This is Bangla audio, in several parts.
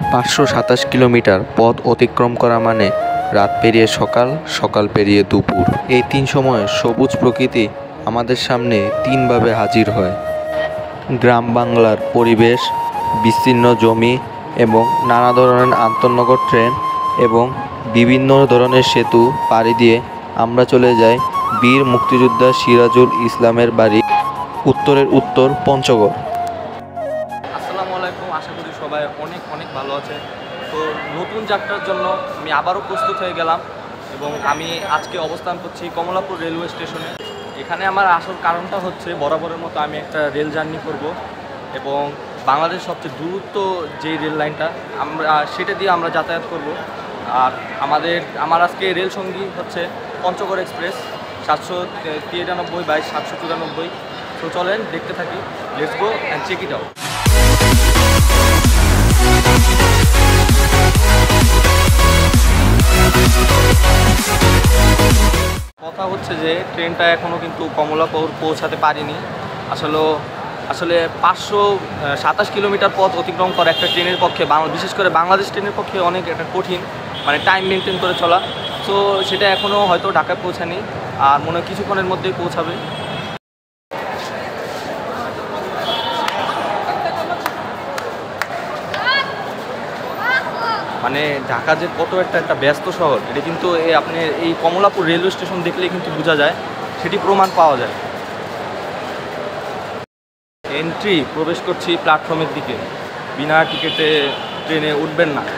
527 কিলোমিটার পথ অতিক্রম করা মানে রাত পেরিয়ে সকাল, সকাল পেরিয়ে দুপুর। এই 3 সময়ে সবুজ প্রকৃতি আমাদের সামনে 3 ভাবে হাজির হয়। গ্রাম বাংলার পরিবেশ, বিস্তীর্ণ জমি এবং নানা ধরনের আন্তঃনগর ট্রেন এবং বিভিন্ন ধরনের সেতু পাড়ি দিয়ে আমরা চলে যাই বীর মুক্তিযোদ্ধা সিরাজুল ইসলামের বাড়ি, উত্তরের উত্তর পঞ্চগড়। আসসালামু আলাইকুম, আশা করি সবাই অনেক অনেক ভালো আছে। তো নতুন যাত্রার জন্য আমি আবারও প্রস্তুত হয়ে গেলাম এবং আমি আজকে অবস্থান করছি কমলাপুর রেলওয়ে স্টেশনে। এখানে আমার আসল কারণটা হচ্ছে বরাবরের মতো আমি একটা রেল জার্নি করব এবং বাংলাদেশের সবচেয়ে দ্রুত যে রেল লাইনটা সেটা দিয়ে আমরা যাতায়াত করব। আর আমার আজকে রেল সঙ্গী হচ্ছে পঞ্চগড় এক্সপ্রেস 793/794। তো চলেন দেখতে থাকি, let's go and check it out. কথা হচ্ছে যে ট্রেনটা এখনও কিন্তু কমলাপুর পৌঁছাতে পারিনি। আসলে 527 কিলোমিটার পথ অতিক্রম করা একটা ট্রেনের পক্ষে, বিশেষ করে বাংলাদেশ ট্রেনের পক্ষে অনেক একটা কঠিন, মানে টাইম মেনটেন করে চলা। সো সেটা এখনও হয়তো ঢাকায় পৌঁছায়নি, আর মনে হয় কিছুক্ষণের মধ্যেই পৌঁছাবে। মানে ঢাকা যে কত একটা ব্যস্ত শহর, এটা কিন্তু আপনি এই কমলাপুর রেলওয়ে স্টেশন দেখলেই কিন্তু বোঝা যায়, সেটি প্রমাণ পাওয়া যায়। এন্ট্রি, প্রবেশ করছি প্ল্যাটফর্মের দিকে। বিনা টিকিটে ট্রেনে উঠবেন না।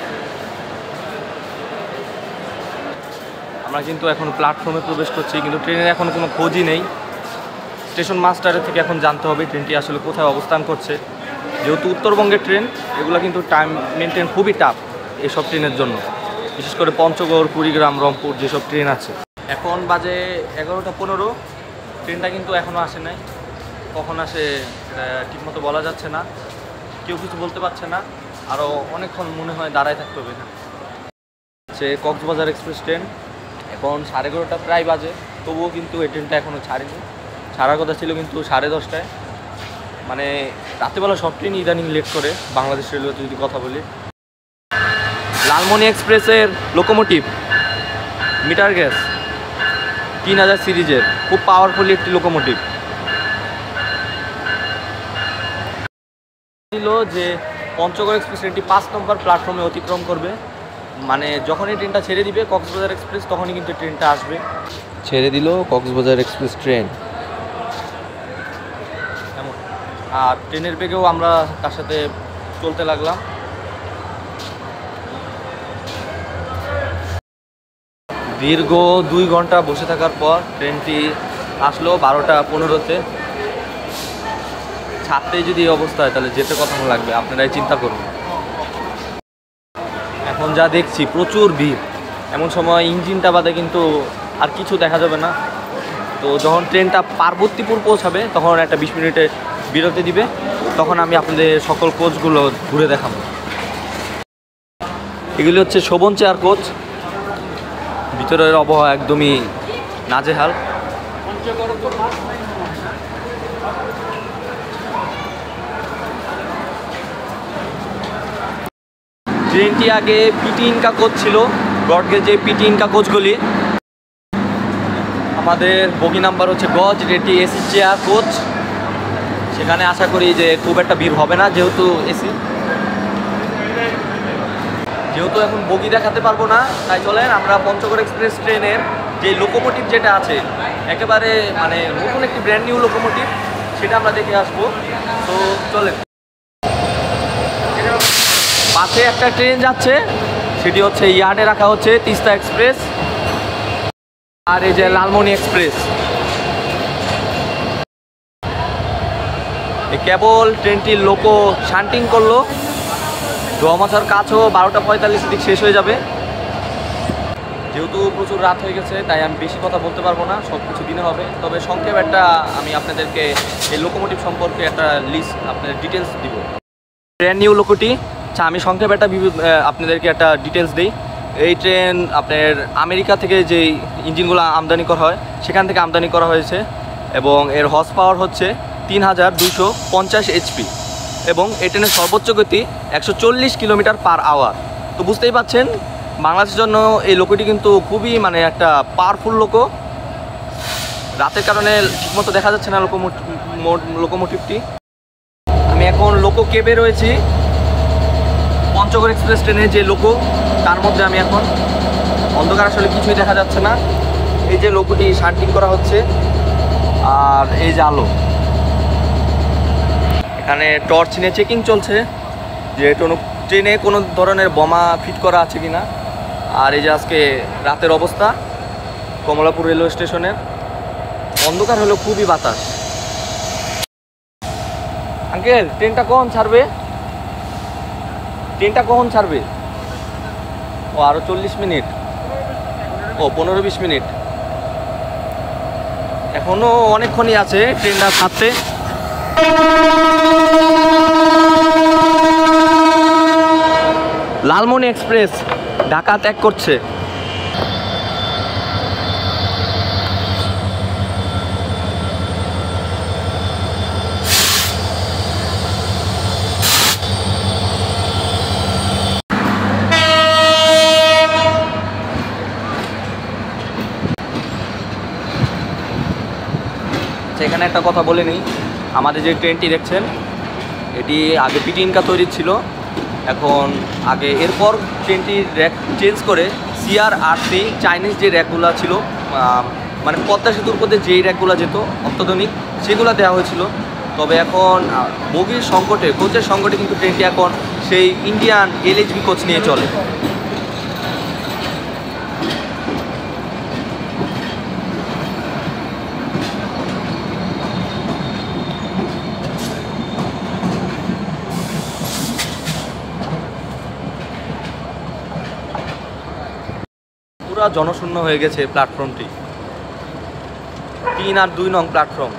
আমরা কিন্তু এখন প্ল্যাটফর্মে প্রবেশ করছি, কিন্তু ট্রেনের এখন কোনো খোঁজই নেই। স্টেশন মাস্টারের থেকে এখন জানতে হবে ট্রেনটি আসলে কোথায় অবস্থান করছে। যেহেতু উত্তরবঙ্গের ট্রেন, এগুলো কিন্তু টাইম মেনটেন খুবই টাফ এসব ট্রেনের জন্য, বিশেষ করে পঞ্চগড়, কুড়িগ্রাম, রংপুর যেসব ট্রেন আছে। এখন বাজে 11টা 15। ট্রেনটা কিন্তু এখনও আসে নাই। কখন আসে ঠিকমতো বলা যাচ্ছে না, কেউ কিছু বলতে পারছে না। আরও অনেকক্ষণ মনে হয় দাঁড়ায় থাকতে হবে এখানে। সে কক্সবাজার এক্সপ্রেস ট্রেন, এখন 11:30 প্রায় বাজে, তবুও কিন্তু এই ট্রেনটা এখনও ছাড়েনি। ছাড়ার কথা ছিল কিন্তু 10:30। মানে রাতেবেলা সব ট্রেন ইদানিং লেট করে বাংলাদেশ রেলওয়েতে যদি কথা বলি। লালমনি এক্সপ্রেসের লোকোমোটিভ মিটার গ্যাস 3000 সিরিজের, খুব পাওয়ারফুলি একটি লোকোমোটিভ। ছিল যে পঞ্চগড় এক্সপ্রেস ট্রেনটি 5 নম্বর প্ল্যাটফর্মে অতিক্রম করবে। মানে যখনই ট্রেনটা ছেড়ে দিবে কক্সবাজার এক্সপ্রেস, তখনই কিন্তু ট্রেনটা আসবে। ছেড়ে দিল কক্সবাজার এক্সপ্রেস ট্রেন। এমন, আর ট্রেনের বেগেও আমরা তার সাথে চলতে লাগলাম। দীর্ঘ 2 ঘন্টা বসে থাকার পর ট্রেনটি আসলো 12:15-তে। ছাড়তেই যদি এই অবস্থা হয় তাহলে যেতে কতক্ষণ লাগবে আপনারাই চিন্তা করুন। এখন যা দেখছি প্রচুর ভিড়, এমন সময় ইঞ্জিনটা বাদে কিন্তু আর কিছু দেখা যাবে না। তো যখন ট্রেনটা পার্বতীপুর পৌঁছাবে তখন একটা 20 মিনিটের বিরতি দিবে, তখন আমি আপনাদের সকল কোচগুলো ঘুরে দেখাবো। এগুলি হচ্ছে শোভন চেয়ার কোচ। ভিতরের আবহাওয়া একদমই নাজেহাল। ট্রেনটি আগে পিটি ইনকা কোচ ছিল, ব্রডগেজে পিটি ইনকা কোচগুলি। আমাদের বগি নাম্বার হচ্ছে গজ রেটি এসি চেয়ার কোচ। সেখানে আশা করি যে খুব একটা ভিড় হবে না, যেহেতু এসি। যেহেতু এখন বগি দেখাতে পারবো না, তাই চলেন আমরা পঞ্চগড় এক্সপ্রেস ট্রেনের যে লোকোমোটিভ যেটা আছে, একেবারে মানে নতুন একটি ব্র্যান্ড নিউ লোকোমোটিভ, সেটা আমরা দেখে আসবো। তো চলেন। পাশে একটা ট্রেন যাচ্ছে, সেটি হচ্ছে ইয়ার্ডে রাখা হচ্ছে তিস্তা এক্সপ্রেস, আর এই যে লালমনি এক্সপ্রেস। কেবল ট্রেনটির লোকো শান্টিং করলো, ধোয়ামাছার কাছেও 12:45 দিক শেষ হয়ে যাবে। যেহেতু প্রচুর রাত হয়ে গেছে, তাই আমি বেশি কথা বলতে পারবো না, সব কিছু দিনে হবে। তবে সংক্ষেপ একটা আমি আপনাদেরকে এই লোকোমোটিভ সম্পর্কে একটা লিস্ট, আপনাদের ডিটেলস দিব। ব্র্যান্ড নিউ লোকোটি, আচ্ছা আমি সংক্ষেপে একটা আপনাদেরকে একটা ডিটেলস দিই। এই ট্রেন আপনার আমেরিকা থেকে যে ইঞ্জিনগুলো আমদানি করা হয়, সেখান থেকে আমদানি করা হয়েছে এবং এর হর্স পাওয়ার হচ্ছে 3250 HP। এবং এই ট্রেনের সর্বোচ্চ গতি 140 কিলোমিটার পার আওয়ার। তো বুঝতেই পাচ্ছেন বাংলাদেশের জন্য এই লোকোটি কিন্তু খুবই মানে একটা পাওয়ারফুল লোকো। রাতের কারণে ঠিকমতো দেখা যাচ্ছে না লোকোমোটিভটি। আমি এখন লোকো কেবে রয়েছি, পঞ্চগড় এক্সপ্রেস ট্রেনে যে লোকো তার মধ্যে আমি এখন। অন্ধকার আসলে কিছুই দেখা যাচ্ছে না। এই যে লোকোটি শার্টিং করা হচ্ছে আর এই যে আলো, এখানে টর্চ নিয়ে চেকিং চলছে যে ট্রেনে কোনো ধরনের বোমা ফিট করা আছে কিনা। আর এই যে আজকে রাতের অবস্থা কমলাপুর রেলওয়ে স্টেশনের, অন্ধকার হলো, খুবই বাতাস। আঙ্কেল ট্রেনটা কখন ছাড়বে? ট্রেনটা কখন ছাড়বে? ও আরও 40 মিনিট, ও 15-20 মিনিট, এখনো অনেকক্ষণই আছে ট্রেনটা ছাড়তে। লালমনি এক্সপ্রেস ঢাকা ত্যাগ করছে। সেখানে একটা কথা বলে নিই, আমাদের যে ট্রেনটি দেখছেন এটি আগে পিটিনকা তৈরি ছিল, এখন আগে এরপর ট্রেনটির র্যাক চেঞ্জ করে CRRC চাইনিজ যে র্যাকগুলো ছিল, মানে পদ্মা সেতুর উপরে যেই র্যাকগুলো যেত অত্যাধুনিক, সেগুলো দেওয়া হয়েছিল। তবে এখন বগির সংকটে, কোচের সংকটে কিন্তু ট্রেনটি এখন সেই ইন্ডিয়ান LHB কোচ নিয়ে চলে। পুরা জনশূন্য হয়ে গেছে প্ল্যাটফর্মটি, 3 আর 2 নং প্ল্যাটফর্ম।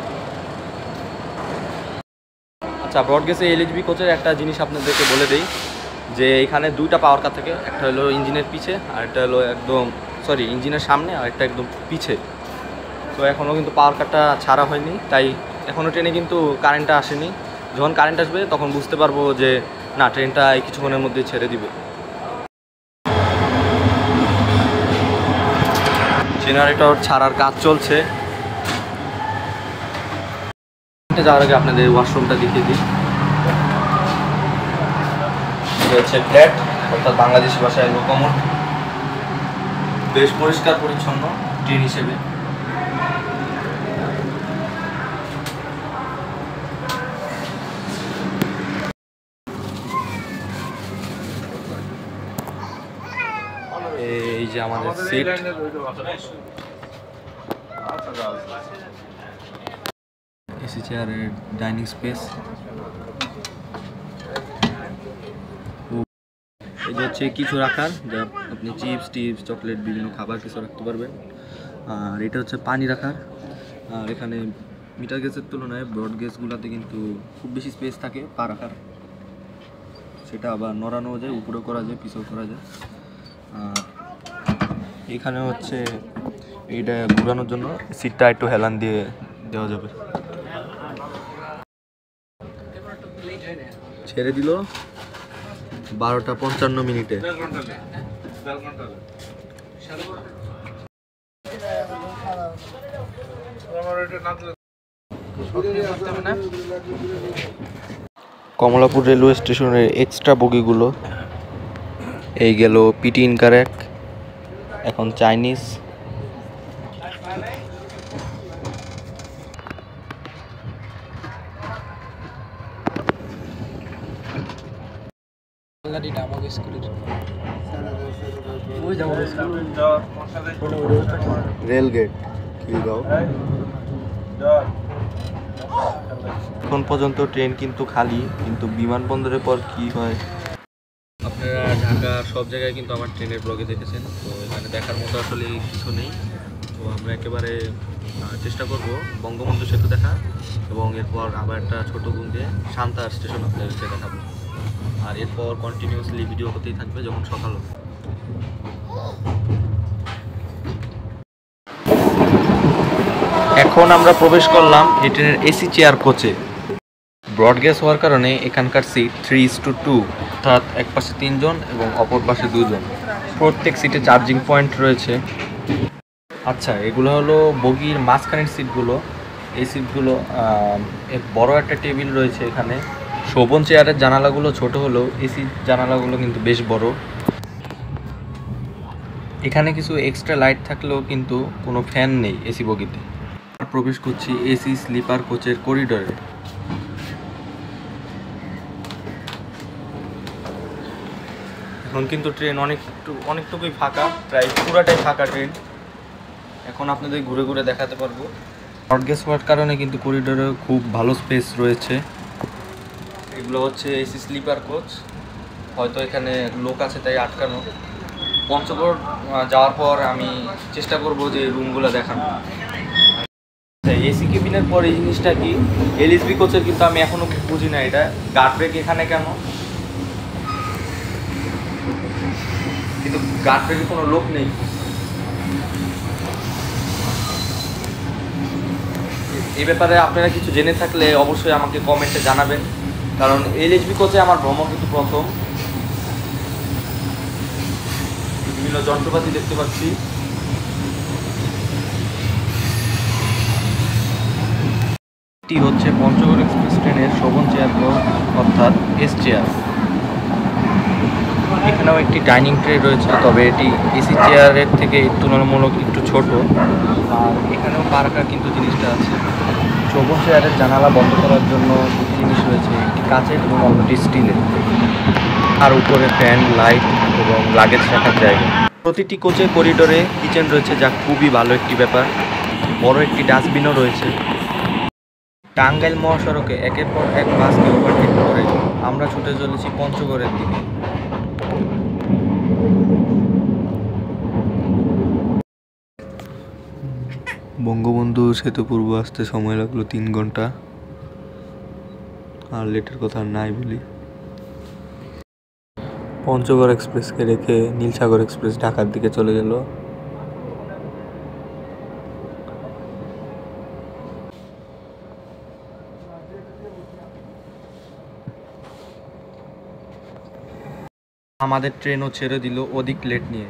আচ্ছা, ব্রডগেজে LHB কোচের একটা জিনিস আপনাদেরকে বলে দেই যে এখানে 2টা পাওয়ার কাট থাকে, একটা হলো ইঞ্জিনের পিছে আর একটা হলো ইঞ্জিনের সামনে আর একটা একদম পিছে। তো এখনও কিন্তু পাওয়ার কাটটা ছাড়া হয়নি, তাই এখনও ট্রেনে কিন্তু কারেন্টটা আসেনি। যখন কারেন্ট আসবে তখন বুঝতে পারবো যে না, ট্রেনটা এই কিছুক্ষণের মধ্যে ছেড়ে দিবে। জেনারেটর ছাড়ার কাজ চলছে। যাওয়ার আগে আপনাদের ওয়াশরুমটা দেখিয়ে দিই। এটা হচ্ছে ফ্ল্যাট, অর্থাৎ বাংলাদেশি ভাষায় লোকোমোট। বেশ পরিষ্কার পরিচ্ছন্ন ট্রেন হিসেবে। এই যে আমাদের সিট, এসি চেয়ারের ডাইনিং স্পেস। এই যে হচ্ছে কিছু রাখার, যা আপনি চিপস টিপস চকলেট বিভিন্ন খাবার কিছু রাখতে পারবেন। আর এটা হচ্ছে পানি রাখার। আর এখানে মিটার গেজের তুলনায় ব্রড গেজগুলোতে কিন্তু খুব বেশি স্পেস থাকে পা রাখার, সেটা আবার নড়ানো যায়, উপরেও করা যায়, পিছেও করা যায়। আর এখানে হচ্ছে এইটা ঘুরানোর জন্য সিটটা একটু হেলান দিয়ে দেওয়া যাবে। ছেড়ে দিল 12:55 কমলাপুর রেলওয়ে স্টেশনের এক্সট্রা বগিগুলো এই গেল পিটিনকা র্যাক, এখন চাইনিজ। রেলগেট খিলগাঁও। এখন পর্যন্ত ট্রেন কিন্তু খালি, কিন্তু বিমানবন্দরের পর কি হয় আপনারা ঢাকার সব জায়গায় কিন্তু আমার ট্রেনের ব্লগে দেখেছেন। তো এখানে দেখার মতো আসলে কিছু নেই। তো আমরা একেবারে চেষ্টা করব বঙ্গবন্ধু সেতু দেখা, এবং এরপর আবার একটা ছোটো গুণ দিয়ে সান্তাহার স্টেশন আপনাদেরকে দেখাবো। আর এরপর কন্টিনিউয়াসলি ভিডিও হতেই থাকবে যখন সকাল হবে। এখন আমরা প্রবেশ করলাম এই ট্রেনের এসি চেয়ার কোচে। ব্রড গ্যাস হওয়ার কারণে এখানকার সিট 3:2, অর্থাৎ এক পাশে 3 জন এবং অপর পাশে 2 জন। প্রত্যেক সিটে চার্জিং পয়েন্ট রয়েছে। আচ্ছা, এগুলো হলো বগির মাঝখানের সিটগুলো। এই সিটগুলো বড় একটা টেবিল রয়েছে এখানে। শোভন চেয়ারের জানালাগুলো ছোট হলেও এসি জানালাগুলো কিন্তু বেশ বড়। এখানে কিছু এক্সট্রা লাইট থাকলেও কিন্তু কোনো ফ্যান নেই এসি বগিতে। প্রবেশ করছি এসি স্লিপার কোচের করিডোরে। এখন কিন্তু ট্রেন অনেকটুকুই ফাঁকা, প্রায় পুরাটাই ফাঁকা ট্রেন। এখন আপনাদের ঘুরে ঘুরে দেখাতে পারবো। ব্রড গ্যাস হওয়ার কারণে কিন্তু করিডোরে খুব ভালো স্পেস রয়েছে। এগুলো হচ্ছে এসি স্লিপার কোচ, হয়তো এখানে লোক আছে তাই আটকানো। পঞ্চগড় যাওয়ার পর আমি চেষ্টা করব যে রুমগুলো দেখানো। এসি কেবিনের পর এই জিনিসটা কি, এলএসবি কোচের কিন্তু আমি এখনো বুঝি না এটা গার্ড ব্রেক এখানে কেন, কিন্তু গার্ড ব্রেকে কোনো লোক নেই। এই ব্যাপারে আপনারা কিছু জেনে থাকলে অবশ্যই আমাকে কমেন্টে জানাবেন, কারণ এলএসবি কোচে আমার ভ্রমণ কিন্তু প্রথম। বিভিন্ন যন্ত্রপাতি দেখতে পাচ্ছি। এটি হচ্ছে পঞ্চগড় এক্সপ্রেস ট্রেনের শোভন চেয়ার, অর্থাৎ এস চেয়ার। এখানেও একটি ডাইনিং ট্রে রয়েছে, তবে এটি এসি চেয়ারের থেকে তুলনামূলক একটু ছোট। আর এখানেও পার্কার কিন্তু জিনিসটা আছে। শোভন চেয়ারের জানালা বন্ধ করার জন্য দুটি জিনিস রয়েছে, একটি কাচের এবং অন্যটি স্টিলের। আর উপরে ফ্যান, লাইট এবং লাগেজ রাখার জায়গা। প্রতিটি কোচের করিডোরে কিচেন রয়েছে, যা খুবই ভালো একটি ব্যাপার। বড় একটি ডাস্টবিনও রয়েছে। টাঙ্গাইল মহাসড়কে একের পর এক বাসকে ওভারটেক করে আমরা ছুটে চলেছি পঞ্চগড়ের দিকে। বঙ্গবন্ধু সেতু পূর্ব আসতে সময় লাগলো 3 ঘন্টা। আর লেটের কথা নাই বলি। পঞ্চগড় এক্সপ্রেসকে রেখে নীলসাগর এক্সপ্রেস ঢাকার দিকে চলে গেল। আমাদের ট্রেনও ছেড়ে দিল অধিক লেট নিয়ে।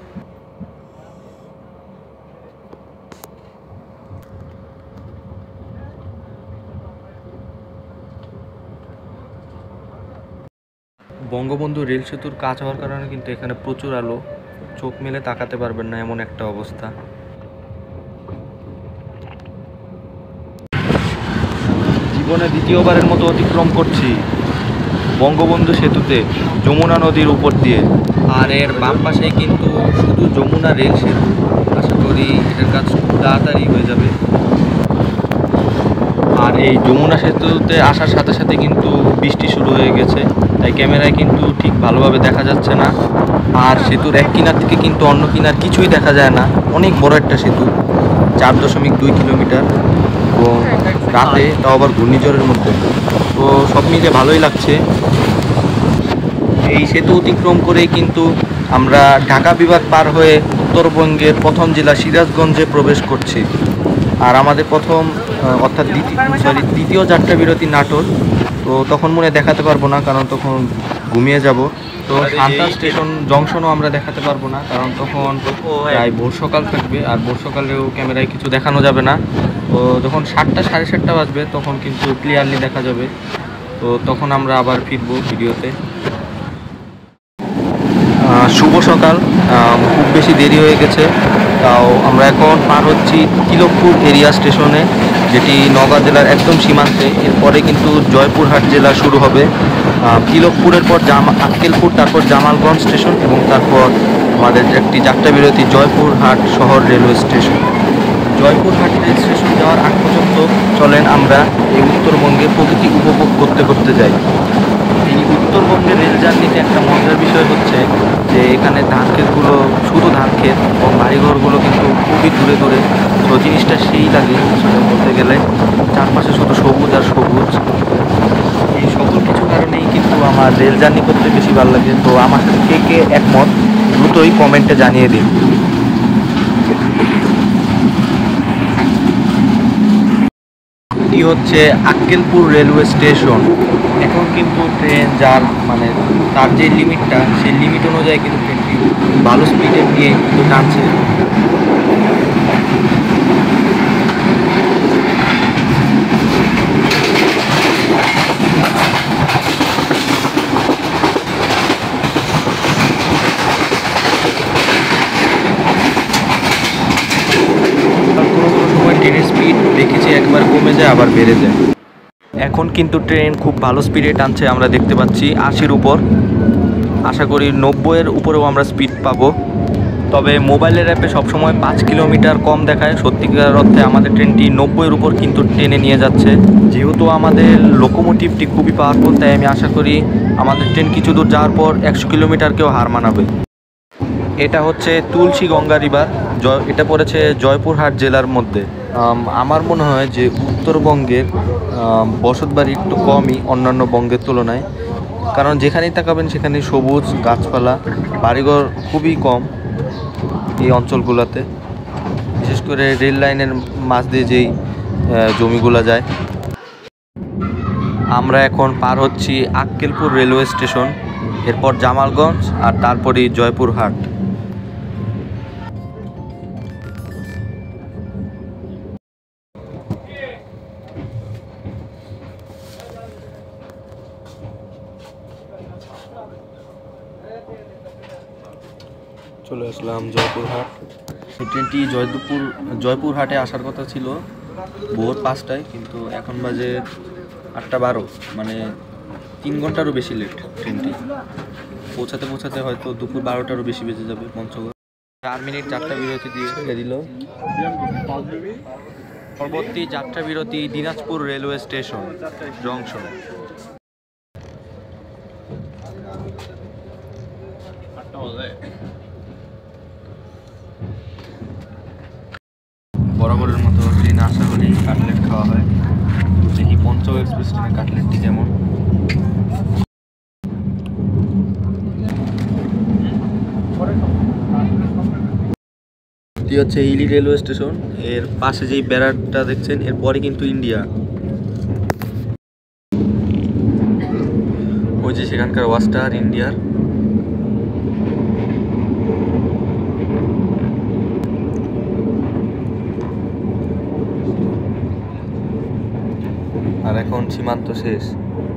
বঙ্গবন্ধু রেল সেতুর কাজ হওয়ার কারণে কিন্তু এখানে প্রচুর আলো, চোখ মেলে তাকাতে পারবেন না এমন একটা অবস্থা। জীবনে দ্বিতীয়বারের মতো অতিক্রম করছি বঙ্গবন্ধু সেতুতে, যমুনা নদীর উপর দিয়ে। আর এর বাম পাশে কিন্তু শুধু যমুনা রেল সেতু। আশা করি এটার কাজ খুব তাড়াতাড়ি হয়ে যাবে। আর এই যমুনা সেতুতে আসার সাথে সাথে কিন্তু বৃষ্টি শুরু হয়ে গেছে, তাই ক্যামেরায় কিন্তু ঠিক ভালোভাবে দেখা যাচ্ছে না। আর সেতুর এক কিনার থেকে কিন্তু অন্য কিনার কিছুই দেখা যায় না। অনেক বড় একটা সেতু, 4.2 কিলোমিটার, এবং রাতে তাও আবার ঘূর্ণিঝড়ের মধ্যে। তো সব মিলে ভালোই লাগছে। এই সেতু অতিক্রম করেই কিন্তু আমরা ঢাকা বিভাগ পার হয়ে উত্তরবঙ্গের প্রথম জেলা সিরাজগঞ্জে প্রবেশ করছি। আর আমাদের অর্থাৎ দ্বিতীয় যাত্রা বিরতি নাটোর। তো তখন মনে দেখাতে পারবো না, কারণ তখন ঘুমিয়ে যাব। তো সান্তা স্টেশন জংশনও আমরা দেখাতে পারবো না, কারণ তখন প্রায় ভোর সকাল থাকবে। আর ভোর সকালেও ক্যামেরায় কিছু দেখানো যাবে না। তো যখন 7টা সাড়ে 7টা বাজবে তখন কিন্তু ক্লিয়ারলি দেখা যাবে। তো তখন আমরা আবার ফিরবো ভিডিওতে। শুভ সকাল। খুব বেশি দেরি হয়ে গেছে, তাও আমরা এখন পার হচ্ছি তিলকপুর এরিয়া স্টেশনে, যেটি নওগাঁ জেলার একদম সীমান্তে। এরপরে কিন্তু জয়পুরহাট জেলা শুরু হবে। তিলকপুরের পর আক্কেলপুর, তারপর জামালগঞ্জ স্টেশন, এবং তারপর আমাদের একটি যাত্রা বিরতি জয়পুরহাট শহর railway station. Joypurhat rail station যাওয়ার আগ পর্যন্ত চলেন আমরা এই উত্তরবঙ্গের প্রকৃতি উপভোগ করতে করতে যাই। এই উত্তরবঙ্গের রেল জার্নিতে একটা মজার বিষয় হচ্ছে যে এখানে ধান ক্ষেতগুলো, শুধু ধান ক্ষেত, এবং বাড়িঘরগুলো কিন্তু খুবই দূরে দূরে। তো জিনিসটা সেই লাগে আসলে বলতে গেলে, চারপাশে শুধু সবুজ আর সবুজ। এই সকল কিছু কারণেই কিন্তু আমার রেল জার্নি করতে বেশি ভালো লাগে। তো আমার সাথে কে কে একমত দ্রুতই কমেন্টে জানিয়ে দিন। এটি হচ্ছে আক্কেলপুর রেলওয়ে স্টেশন। এখন কিন্তু ট্রেন যার তার যে লিমিটটা, সেই লিমিট অনুযায়ী কিন্তু ট্রেনটি ভালো স্পিডে নিয়ে কিন্তু টানছে। ট্রেনের স্পিড দেখেছি একবার কমে যায় আবার বেড়ে যায়। এখন কিন্তু ট্রেন খুব ভালো স্পিডে টানছে, আমরা দেখতে পাচ্ছি 80-র উপর। আশা করি 90-এর উপরেও আমরা স্পিড পাবো। তবে মোবাইলের অ্যাপে সবসময় 5 কিলোমিটার কম দেখায়, সত্যিকার অর্থে আমাদের ট্রেনটি 90-এর উপর কিন্তু টেনে নিয়ে যাচ্ছে। যেহেতু আমাদের লোকোমোটিভটি খুবই পাওয়ারফুল, তাই আমি আশা করি আমাদের ট্রেন কিছু দূর যাওয়ার পর 100 কিলোমিটারকেও হার মানাবে। এটা হচ্ছে তুলসী গঙ্গা রিভার, এটা পড়েছে জয়পুরহাট জেলার মধ্যে। আমার মনে হয় যে উত্তরবঙ্গের বসতবাড়ি একটু কমই অন্যান্য বঙ্গের তুলনায়, কারণ যেখানেই তাকাবেন সেখানে সবুজ গাছপালা, বাড়িঘর খুবই কম এই অঞ্চলগুলোতে, বিশেষ করে রেল লাইনের মাঝ দিয়ে যেই জমিগুলো যায়। আমরা এখন পার হচ্ছি আক্কেলপুর রেলওয়ে স্টেশন, এরপর জামালগঞ্জ আর তারপরেই জয়পুরহাট। চলে আসলাম জয়পুরহাট। এই ট্রেনটি জয়পুরহাটে আসার কথা ছিল ভোর 5টায়, কিন্তু এখন বাজে 8:12, 3 ঘন্টারও বেশি লেট ট্রেনটি। পৌঁছাতে হয়তো দুপুর 12টারও বেশি বেজে যাবে পঞ্চগড়। 4 মিনিট যাত্রা বিরতি দিয়ে ছেড়ে দিল। পরবর্তী যাত্রা বিরতি দিনাজপুর রেলওয়ে স্টেশন জংশন। বরাবরের মতো ট্রেনে আশা করি কাটলেট খাওয়া হয়। দেখি পঞ্চগড় এক্সপ্রেস ট্রেনের কাটলেটটি কেমন। এটি হচ্ছে হিলি রেলওয়ে স্টেশন, এর পাশে যেই ব্যারাকটা দেখছেন এরপরে কিন্তু ইন্ডিয়া। ওই যে সেখানকার ওয়াচ টাওয়ার ইন্ডিয়ার। আর এখন সীমান্ত শেষ।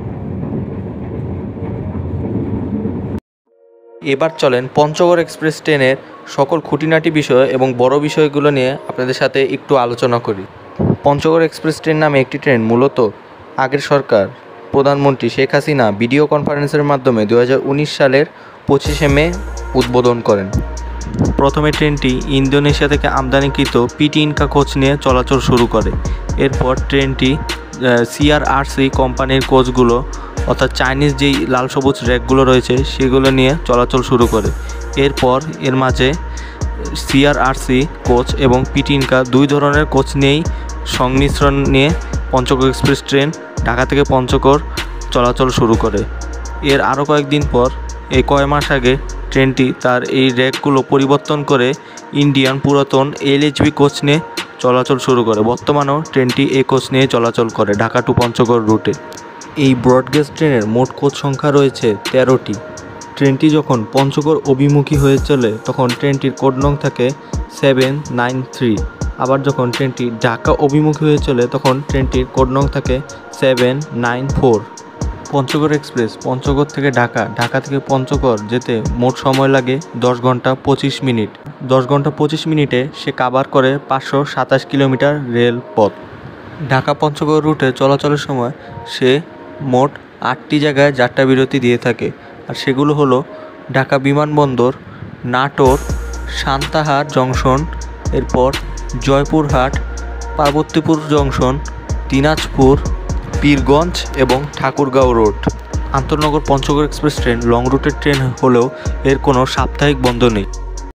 এবার চলেন পঞ্চগড় এক্সপ্রেস ট্রেনের সকল খুঁটিনাটি বিষয় এবং বড় বিষয়গুলো নিয়ে আপনাদের সাথে একটু আলোচনা করি। পঞ্চগড় এক্সপ্রেস ট্রেন নামে একটি ট্রেন মূলত আগের সরকার প্রধানমন্ত্রী শেখ হাসিনা ভিডিও কনফারেন্সের মাধ্যমে 2019 সালের 25শে মে উদ্বোধন করেন। প্রথমে ট্রেনটি ইন্দোনেশিয়া থেকে আমদানিকৃত পিটি ইনকা কোচ নিয়ে চলাচল শুরু করে। এরপর ট্রেনটি সিআরআরসি কোম্পানির কোচগুলো, অর্থাৎ চাইনিজ যেই লাল সবুজ র্যাকগুলো রয়েছে সেগুলো নিয়ে চলাচল শুরু করে। এরপর এর মাঝে সিআরআরসি কোচ এবং পিটি ইনকা 2 ধরনের কোচ নিয়েই সংমিশ্রণ নিয়ে পঞ্চগড় এক্সপ্রেস ট্রেন ঢাকা থেকে পঞ্চগড় চলাচল শুরু করে। এর আরও কয়েকদিন পর, এই কয় মাস আগে, ট্রেনটি তার এই র্যাকগুলো পরিবর্তন করে ইন্ডিয়ান পুরাতন এলএইচবি কোচ নিয়ে চলাচল শুরু করে। বর্তমানেও ট্রেনটি এই কোচ নিয়ে চলাচল করে ঢাকা টু পঞ্চগড় রুটে। এই ব্রডগেজ ট্রেনের মোট কোচ সংখ্যা রয়েছে 13টি। ট্রেনটি যখন পঞ্চগড় অভিমুখী হয়ে চলে তখন ট্রেনটির কোড নং থাকে 793। আবার যখন ট্রেনটি ঢাকা অভিমুখী হয়ে চলে তখন ট্রেনটির কোড নং থাকে 794। পঞ্চগড় এক্সপ্রেস পঞ্চগড় থেকে ঢাকা, ঢাকা থেকে পঞ্চগড় যেতে মোট সময় লাগে 10 ঘন্টা 25 মিনিট। 10 ঘন্টা 25 মিনিটে সে কাভার করে 527 কিলোমিটার রেল পথ। ঢাকা পঞ্চগড় রুটে চলাচলের সময় সে মোট 8টি জায়গায় যাত্রা বিরতি দিয়ে থাকে। আর সেগুলো হলো ঢাকা বিমানবন্দর, নাটোর, সান্তাহার জংশন, এরপর জয়পুরহাট, পার্বতীপুর জংশন, দিনাজপুর, পীরগঞ্জ এবং ঠাকুরগাঁও রোড। আন্তনগর পঞ্চগড় এক্সপ্রেস ট্রেন লং রুটের ট্রেন হলেও এর কোনো সাপ্তাহিক বন্ধ নেই।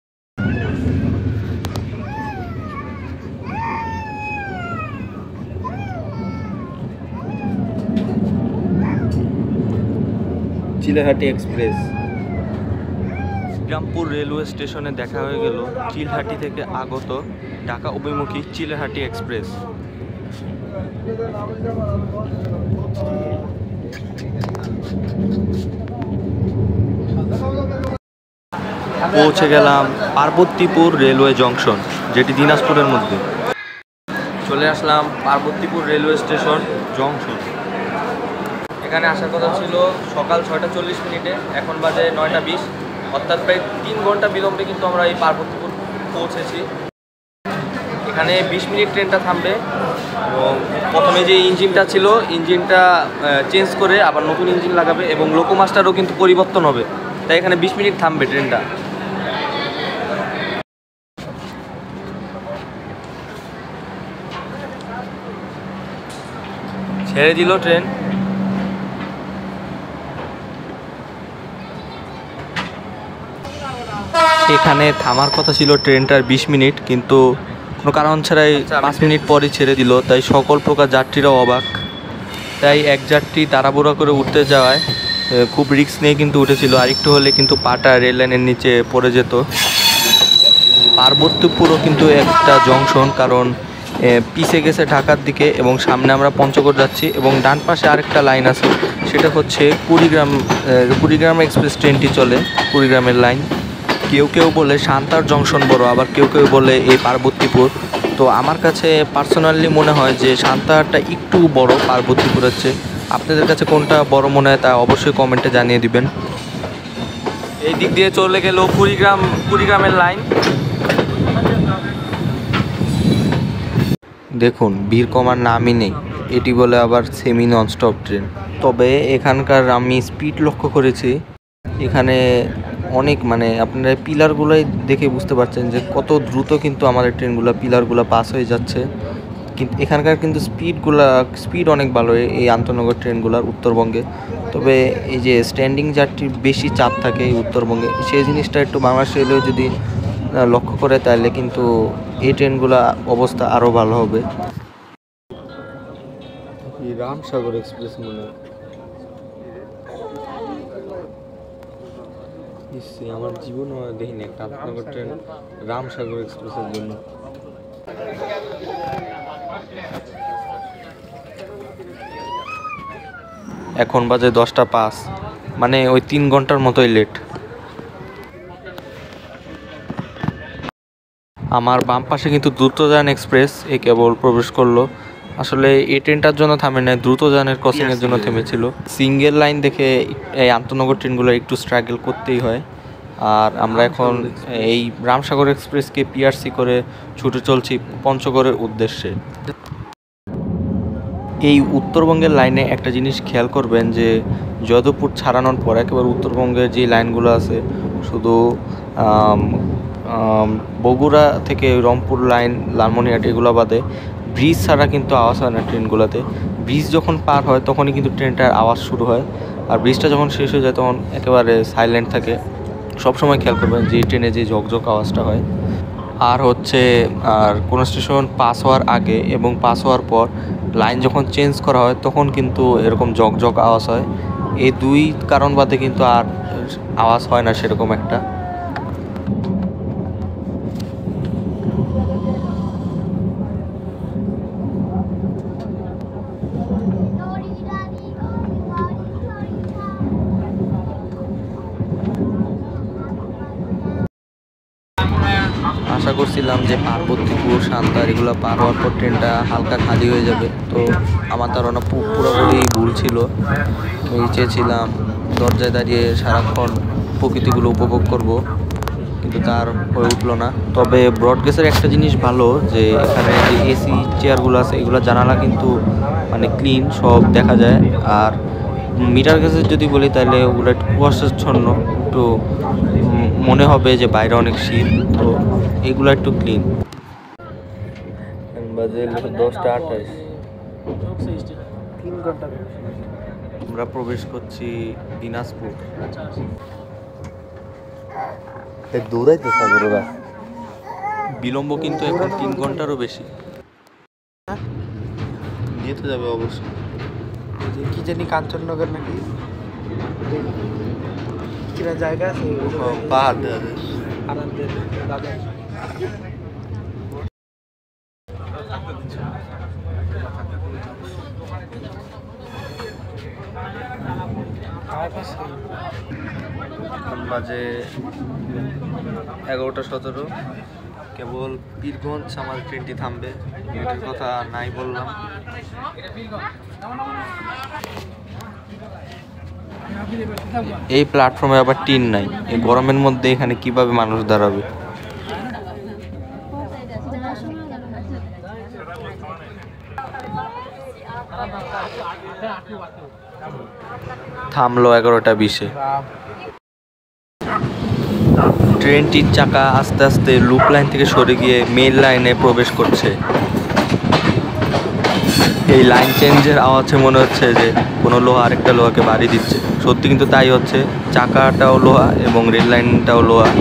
চিলাহাটি এক্সপ্রেস। শ্রীরামপুর রেলওয়ে স্টেশনে দেখা হয়ে গেল চিলহাটি থেকে আগত ঢাকা অভিমুখী চিলাহাটি এক্সপ্রেস। পৌঁছে গেলাম পার্বতীপুর রেলওয়ে জংশন, যেটি দিনাজপুরের মধ্যে। চলে আসলাম পার্বতীপুর রেলওয়ে স্টেশন জংশন। এখানে আসার কথা ছিল সকাল 6:40, এখন বাজে 9:20, অর্থাৎ প্রায় 3 ঘন্টা বিলম্বে কিন্তু আমরা এই পার্বতীপুর পৌঁছেছি। এখানে 20 মিনিট ট্রেনটা থামবে এবং প্রথমে যে ইঞ্জিনটা ছিল ইঞ্জিনটা চেঞ্জ করে আবার নতুন ইঞ্জিন লাগাবে এবং লোকোমাস্টারও কিন্তু পরিবর্তন হবে, তাই এখানে 20 মিনিট থামবে ট্রেনটা। ছেড়ে দিল ট্রেন। এখানে থামার কথা ছিল ট্রেনটার 20 মিনিট, কিন্তু কোনো কারণ ছাড়াই 5 মিনিট পরই ছেড়ে দিল, তাই সকল প্রকার যাত্রীরাও অবাক। তাই এক যাত্রী তাড়াহুড়া করে উঠতে যাওয়ায় খুব রিস্ক নিয়ে কিন্তু উঠেছিল, আরেকটু হলে কিন্তু পাটা রেল লাইনের নিচে পড়ে যেত। পার্বতীপুরও কিন্তু একটা জংশন, কারণ পিছে গেছে ঢাকার দিকে এবং সামনে আমরা পঞ্চগড় যাচ্ছি এবং ডান পাশে আরেকটা লাইন আছে, সেটা হচ্ছে কুড়িগ্রাম এক্সপ্রেস ট্রেনটি চলে, কুড়িগ্রামের লাইন। কেউ কেউ বলে সান্তার জংশন বড়, আবার কেউ কেউ বলে এই পার্বতীপুর। তো আমার কাছে পার্সোনালি মনে হয় যে সান্তারটা একটু বড় পার্বতীপুরের চেয়ে। আপনাদের কাছে কোনটা বড় মনে হয় তা অবশ্যই কমেন্টে জানিয়ে দিবেন। এই দিক দিয়ে চলে গেল কুড়িগ্রামের লাইন। দেখুন ভিড় কমার নামই নেই, এটি বলে আবার সেমি ননস্টপ ট্রেন। তবে এখানকার আমি স্পিড লক্ষ্য করেছি, এখানে অনেক আপনারা পিলারগুলোই দেখে বুঝতে পারছেন যে কত দ্রুত কিন্তু আমাদের ট্রেনগুলো পিলারগুলো পাস হয়ে যাচ্ছে। কিন্তু এখানকার কিন্তু স্পিড অনেক ভালো এই আন্তনগর ট্রেনগুলোর উত্তরবঙ্গে। তবে এই যে স্ট্যান্ডিং যাত্রীর বেশি চাপ থাকে এই উত্তরবঙ্গে, সেই জিনিসটা একটু বাংলাদেশ রেলওয়ে যদি লক্ষ্য করে তাহলে কিন্তু এই ট্রেনগুলা অবস্থা আরও ভালো হবে। রামসাগর এক্সপ্রেস মনে হয়, আমার জীবনও দেখিনি একটা আন্তনগর ট্রেন রামসাগর এক্সপ্রেসের জন্য। এখন বাজে 10:05, মানে ওই 3 ঘন্টার মতোই লেট। আমার বাম পাশে কিন্তু দ্রুতযান এক্সপ্রেস কেবল প্রবেশ করলো। আসলে এই ট্রেনটার জন্য থামে নাই, দ্রুতযানের ক্রসিংয়ের জন্য থেমেছিল। সিঙ্গেল লাইন দেখে এই আন্তনগর ট্রেনগুলো একটু স্ট্রাগল করতেই হয়। আর আমরা এখন এই রামসাগর এক্সপ্রেসকে পিআরসি করে ছুটে চলছি পঞ্চগড়ের উদ্দেশ্যে। এই উত্তরবঙ্গের লাইনে একটা জিনিস খেয়াল করবেন যে যদুপুর ছাড়ানোর পর একেবারে উত্তরবঙ্গের যে লাইনগুলো আছে, শুধু বগুড়া থেকে রংপুর লাইন, লালমনিরহাট এগুলো বাদে ব্রিজ ছাড়া কিন্তু আওয়াজ হয় না ট্রেনগুলোতে। ব্রিজ যখন পার হয় তখনই কিন্তু ট্রেনটার আওয়াজ শুরু হয়, আর ব্রিজটা যখন শেষ হয়ে যায় তখন একেবারে সাইলেন্ট থাকে। সবসময় খেয়াল করবেন যে ট্রেনে যে ঝকঝক আওয়াজটা হয়। আর কোনো স্টেশন পাস হওয়ার আগে এবং পাস হওয়ার পর লাইন যখন চেঞ্জ করা হয় তখন কিন্তু এরকম ঝকঝক আওয়াজ হয়। এই দুই কারণ বাদে কিন্তু আর আওয়াজ হয় না সেরকম একটা। আশা করছিলাম যে পার্বতীপুর, সান্তার এগুলো পার হওয়ার পর ট্রেনটা হালকা খালি হয়ে যাবে, তো আমার ধারণা পুরোপুরি ভুল ছিল। আমি চেয়েছিলাম দরজায় দাঁড়িয়ে সারাক্ষণ প্রকৃতিগুলো উপভোগ করব, কিন্তু তার হয়ে উঠলো না। তবে ব্রডগেজের একটা জিনিস ভালো যে এখানে যে এসি চেয়ারগুলো আছে এগুলো জানালা কিন্তু ক্লিন, সব দেখা যায়। আর মিটার গেজের যদি বলি তাহলে ওগুলো একটু কুয়াশাচ্ছন্ন, একটু মনে হবে যে বাইরে অনেক শীত, তো এগুলো একটু ক্লিন। বাজে 10:28, 3 ঘন্টা আমরা প্রবেশ করছি দিনাজপুর। দৌড়াইতে সাগররা বিলম্ব কিন্তু এখন 3 ঘন্টারও বেশি। নিয়ে তো যাবে অবশ্যই। কি জানি কাঞ্চননগর নাকি কিরা জায়গা আছে, পাহাড় দেখা যায়। আনন্দের দাদা এখন বাজে 11:17। কেবল পীরগঞ্জ আমার ট্রেনটি থামবে, এটার কথা নাই বললাম। এই প্ল্যাটফর্মে আবার টিন নাই, এই গরমের মধ্যে এখানে কিভাবে মানুষ দাঁড়াবে? থামলো 11:20-এ। ট্রেনটির চাকা আস্তে আস্তে লুপ লাইন থেকে সরে গিয়ে মেইন লাইনে প্রবেশ করছে। এই লাইন চেঞ্জের আওয়াজে মনে হচ্ছে যে কোনো লোহা আরেকটা লোহাকে বাড়ি দিচ্ছে, সত্যি কিন্তু তাই হচ্ছে। চাকাটাও লোহা এবং রেল লাইনটাও লোহা।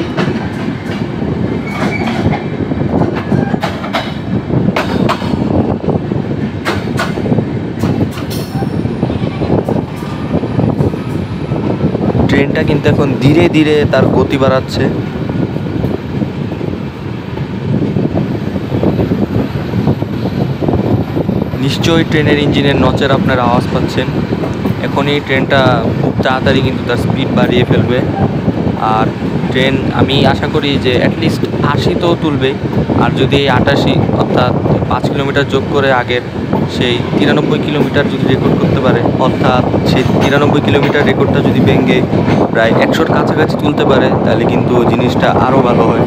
ট্রেনটা কিন্তু এখন ধীরে ধীরে তার গতি বাড়াচ্ছে। নিশ্চয়ই ট্রেনের ইঞ্জিনের নচের আপনারা আওয়াজ পাচ্ছেন। এখন এই ট্রেনটা খুব তাড়াতাড়ি কিন্তু তার স্পিড বাড়িয়ে ফেলবে। আর ট্রেন আমি আশা করি যে অ্যাটলিস্ট 80 তো তুলবে। আর যদি এই 88 অর্থাৎ 5 কিলোমিটার যোগ করে আগের সেই 93 কিলোমিটার যদি রেকর্ড করতে পারে, অর্থাৎ সেই 93 কিলোমিটার রেকর্ডটা যদি ভেঙে প্রায় 100-র কাছাকাছি তুলতে পারে, তাহলে কিন্তু জিনিসটা আরও ভালো হয়।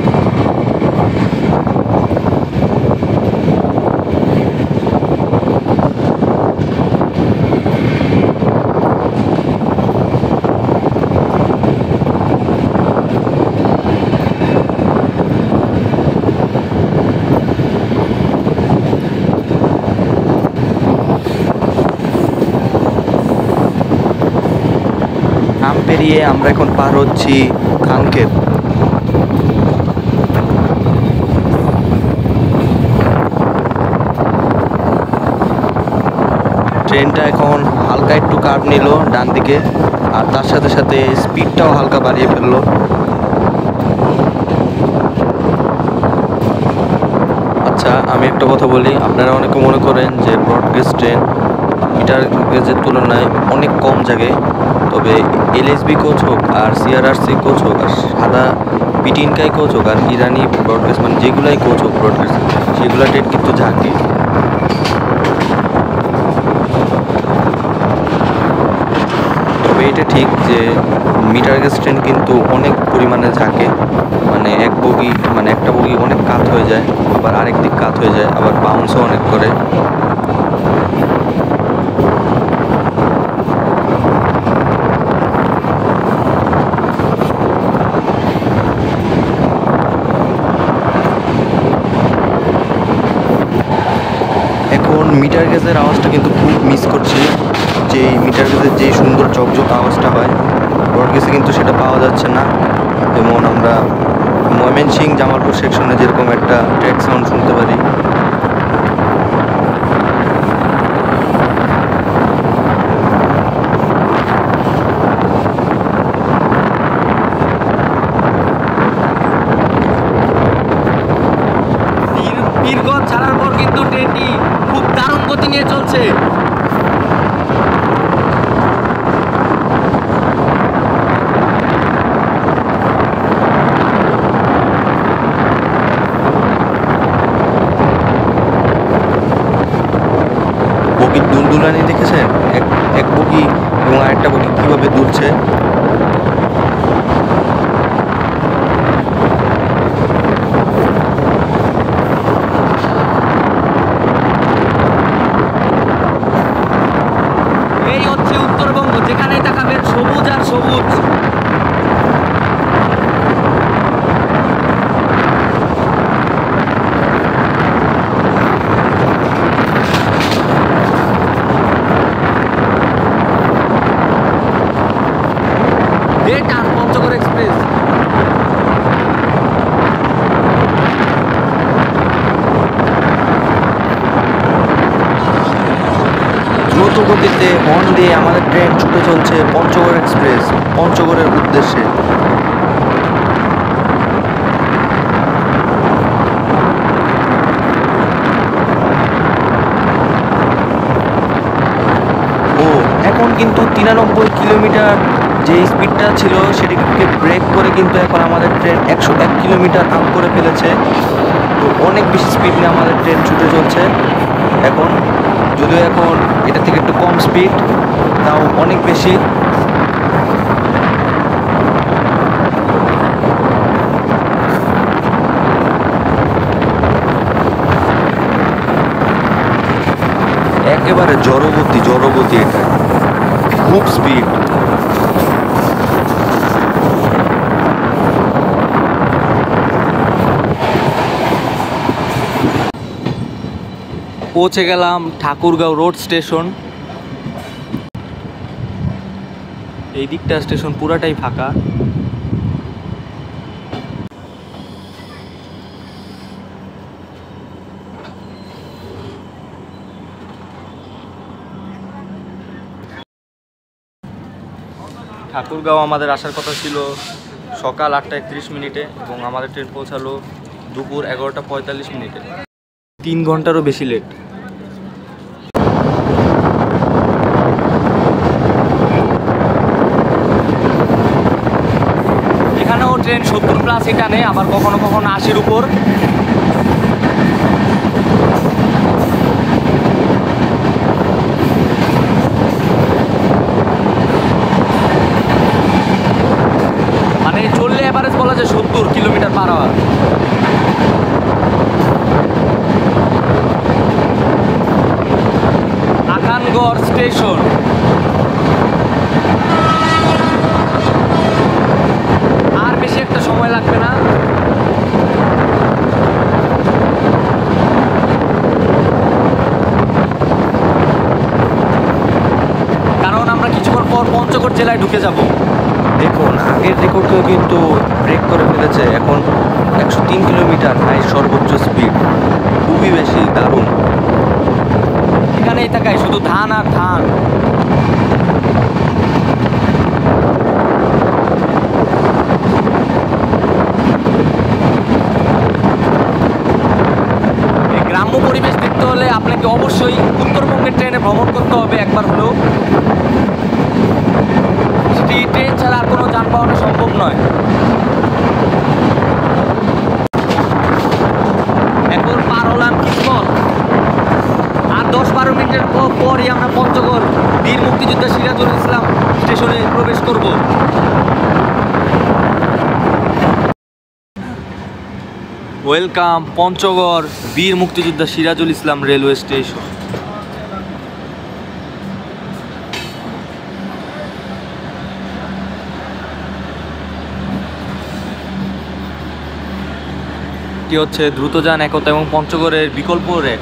নাম পেরিয়ে আমরা এখন পার হচ্ছি খানক্ষেত। ট্রেনটা এখন হালকা একটু কার্ভ নিল ডান দিকে, আর তার সাথে সাথে স্পিডটাও হালকা বাড়িয়ে ফেললো। আচ্ছা, আমি একটা কথা বলি, আপনারা অনেকে মনে করেন যে ব্রডগেজ ট্রেন মিটার গেজের তুলনায় অনেক কম জায়গায়, তবে এলএসবি কোচ হোক আর সিআরআরসি কোচ হোক আর সাদা পিটিনকাই কোচ হোক আর ইরানি ব্রডগেজ, মানে যেগুলাই কোচ হোক ব্রডগেজ, সেগুলো ট্রেন কিন্তু ঝাঁকে। তবে এটা ঠিক যে মিটার গেজ ট্রেন কিন্তু অনেক পরিমাণে ঝাঁকে, মানে একটা বগি অনেক কাত হয়ে যায়, আবার আরেক দিক কাত হয়ে যায়, আবার বাউন্সও অনেক করে। এখন মিটার গেজের আওয়াজটা কিন্তু খুব মিস করছি, যে মিটার গেজের যে সুন্দর ঝকঝক আওয়াজটা হয় ব্রডগেজে কিন্তু সেটা পাওয়া যাচ্ছে না। যেমন আমরা ময়মনসিংহ জামালপুর সেকশনে যেরকম একটা ট্র্যাক সাউন্ড শুনতে পারি। পীরগঞ্জ ছাড়ার পর কিন্তু ট্রেনটি খুব দারুণ গতি নিয়ে চলছে। বগির দুলদুলানি দেখেছেন? এক বগি এবং আরেকটা বগি কীভাবে দুলছে। এই হচ্ছে উত্তরবঙ্গ, যেখানেই তাকাবেন সবুজ আর সবুজ। আর পঞ্চগড় এক্সপ্রেস দ্রুত গতিতে হর্ন দিয়ে আমাদের ট্রেন ছুটে চলছে পঞ্চগড় এক্সপ্রেস, পঞ্চগড়ের উদ্দেশ্যে। ও এখন কিন্তু 93 কিলোমিটার যে স্পিডটা ছিল সেটিকে ব্রেক করে কিন্তু এখন আমাদের ট্রেন 101 কিলোমিটার আপ করে ফেলেছে। তো অনেক বেশি স্পিড নিয়ে আমাদের ট্রেন ছুটে চলছে এখন, যদিও এখন এটা থেকে একটু কম স্পিড, তাও অনেক বেশি। একেবারে জড়গতি এটা, খুব স্পিড। পৌঁছে গেলাম ঠাকুরগাঁও রোড স্টেশন। এই দিকটা স্টেশন পুরাটাই ফাঁকা। ঠাকুরগাঁও আমাদের আসার কথা ছিল সকাল 8:31 এবং আমাদের ট্রেন পৌঁছালো দুপুর 11:45। 3 ঘন্টারও বেশি লেট। এখানেও ট্রেন 70+ টানে, আবার কখনো কখনো 80-র উপর। মানে চললে এভারেজ বলা যায় 70 kilometre per hour. Akhanagar station. আর বেশি একটা সময় লাগবে না। কারণ আমরা কিছুক্ষণ পর পঞ্চগড় জেলায় ঢুকে যাব। দেখুন আগের রেকর্ডকেও কিন্তু ব্রেক করে ফেলেছে। এখন 103 কিলোমিটার হাই সর্বোচ্চ স্পিড, খুবই বেশি, দারুণ। এখানেই তাকাই শুধু ধান আর ধান। এই গ্রাম্য পরিবেশ দেখতে হলে আপনাকে অবশ্যই উত্তরবঙ্গের ট্রেনে ভ্রমণ করতে হবে একবার হলেও। সেটি ট্রেন ছাড়া আর কোনো যানবাহনে সম্ভব নয়। এখন পার হলাম কিসমত। আর 10-12 মিনিটের পরই আমরা পঞ্চগড় বীর মুক্তিযোদ্ধা সিরাজুল ইসলাম স্টেশনে প্রবেশ করব। ওয়েলকাম পঞ্চগড় বীর মুক্তিযোদ্ধা সিরাজুল ইসলাম রেলওয়ে স্টেশন। এটি হচ্ছে দ্রুতযান একতা এবং পঞ্চগড়ের বিকল্প রেক।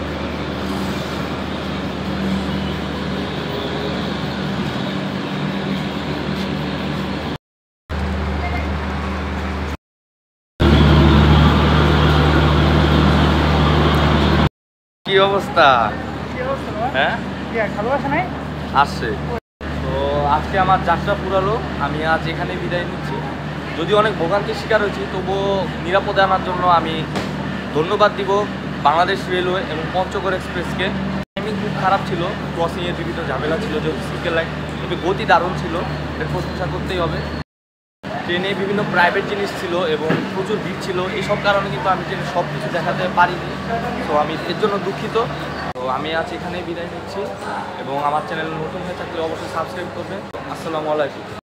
কি অবস্থা? হ্যাঁ আসছে তো আজকে আমার যাত্রা পুরালো। আমি আজ এখানে বিদায় নিচ্ছি। যদি অনেক ভোগান্তির শিকার হয়েছি, তবুও নিরাপদে আনার জন্য আমি ধন্যবাদ দিব বাংলাদেশ রেলওয়ে এবং পঞ্চগড় এক্সপ্রেসকে। টাইমিং খুব খারাপ ছিল, ক্রসিংয়ের বিভিন্ন ঝামেলা ছিল, যেহেতু সিঙ্গেল লাইন, তবে গতি দারুণ ছিল, এর প্রশংসা করতেই হবে। ট্রেনে বিভিন্ন প্রাইভেট জিনিস ছিল এবং প্রচুর ভিড় ছিল। এইসব কারণে কিন্তু আমি ট্রেনে সব কিছু দেখাতে পারিনি। তো আমি এর জন্য দুঃখিত। তো আমি আজ এখানেই বিদায় নিচ্ছি এবং আমার চ্যানেল নতুন হয়ে থাকলে অবশ্যই সাবস্ক্রাইব করবেন। আসসালামু আলাইকুম।